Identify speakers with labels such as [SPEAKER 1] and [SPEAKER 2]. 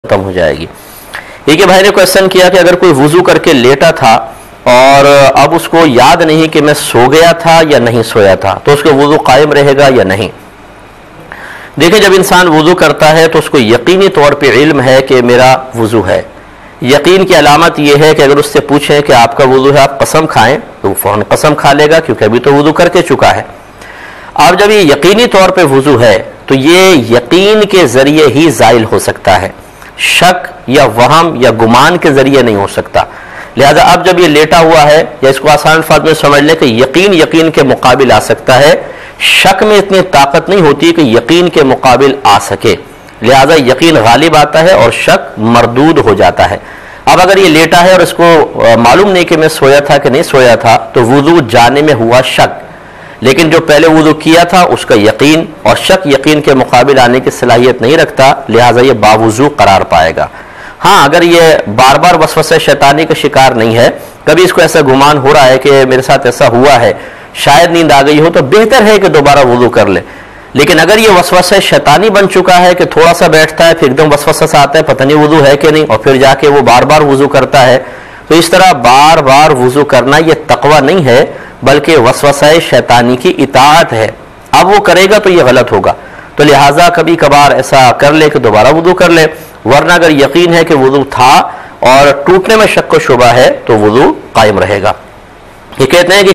[SPEAKER 1] खत्म हो जाएगी। एक भाई ने क्वेश्चन किया कि अगर कोई वुजू करके लेटा था और अब उसको याद नहीं कि मैं सो गया था या नहीं सोया था, तो उसका वुजू कायम रहेगा या नहीं। देखिए, जब इंसान वुजू करता है तो उसको यकीनी तौर पे इल्म है कि मेरा वुजू है। यकीन की अलामत यह है कि अगर उससे पूछें कि आपका वुजू है, आप कसम खाएं, तो वो फौरन कसम खा लेगा, क्योंकि अभी तो वुजू करके चुका है। अब जब ये यकीनी तौर पे वुजू है तो ये यकीन के जरिए ही जाइल हो सकता है, शक या वहम या गुमान के जरिए नहीं हो सकता। लिहाजा अब जब ये लेटा हुआ है, या इसको आसान अल्फाज में समझ लें कि यकीन के मुकाबिल आ सकता है, शक में इतनी ताकत नहीं होती कि यकीन के मुकाबिल आ सके। लिहाजा यकीन गालिब आता है और शक मरदूद हो जाता है। अब अगर ये लेटा है और इसको मालूम नहीं कि मैं सोया था कि नहीं सोया था, तो वुजू जाने में हुआ शक, लेकिन जो पहले वुजू किया था उसका यकीन, और शक यकीन के मुकाबिल आने की सलाहियत नहीं रखता, लिहाजा ये बावुजू करार पाएगा। हाँ, अगर ये बार बार वसवसे शैतानी का शिकार नहीं है, कभी इसको ऐसा गुमान हो रहा है कि मेरे साथ ऐसा हुआ है, शायद नींद आ गई हो, तो बेहतर है कि दोबारा वुजू कर ले। लेकिन अगर ये वसवसे शैतानी बन चुका है कि थोड़ा सा बैठता है फिर एकदम वसवसा सा आता है, पता नहीं वुजू है कि नहीं, और फिर जाके वो बार बार वुजू करता है, तो इस तरह बार बार वुजू करना ये तकवा नहीं है, बल्कि वसवसा शैतानी की इताअत है। अब वो करेगा तो ये गलत होगा। तो लिहाजा कभी कभार ऐसा कर ले कि दोबारा वुजू कर ले, वरना अगर यकीन है कि वुजू था और टूटने में शक व शुबा है तो वुजू कायम रहेगा। ये कहते हैं कि